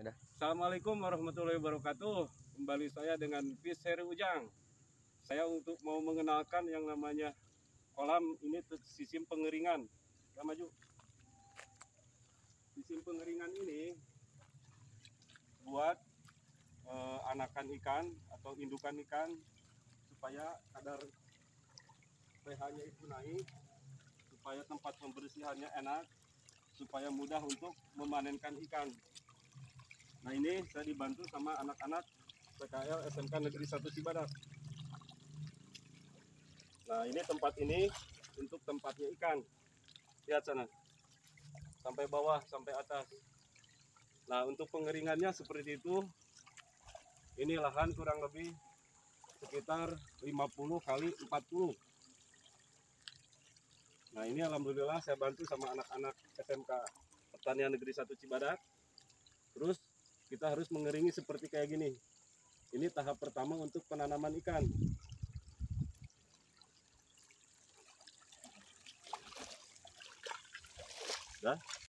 Assalamualaikum warahmatullahi wabarakatuh. Kembali saya dengan Fish Heri Ujang. Saya untuk mau mengenalkan yang namanya kolam ini sistem pengeringan. Kita maju. Sistem pengeringan ini buat anakan ikan atau indukan ikan supaya kadar pH-nya itu naik, supaya tempat pembersihannya enak, supaya mudah untuk memanenkan ikan. Nah, ini saya dibantu sama anak-anak PKL SMK Negeri 1 Cibadak. Nah, ini tempat ini untuk tempatnya ikan. Lihat sana, sampai bawah, sampai atas. Nah, untuk pengeringannya seperti itu. Ini lahan kurang lebih sekitar 50 kali 40. Nah, ini alhamdulillah saya bantu sama anak-anak SMK Pertanian Negeri 1 Cibadak. Terus kita harus mengeringi seperti kayak gini. Ini tahap pertama untuk penanaman ikan. Dah.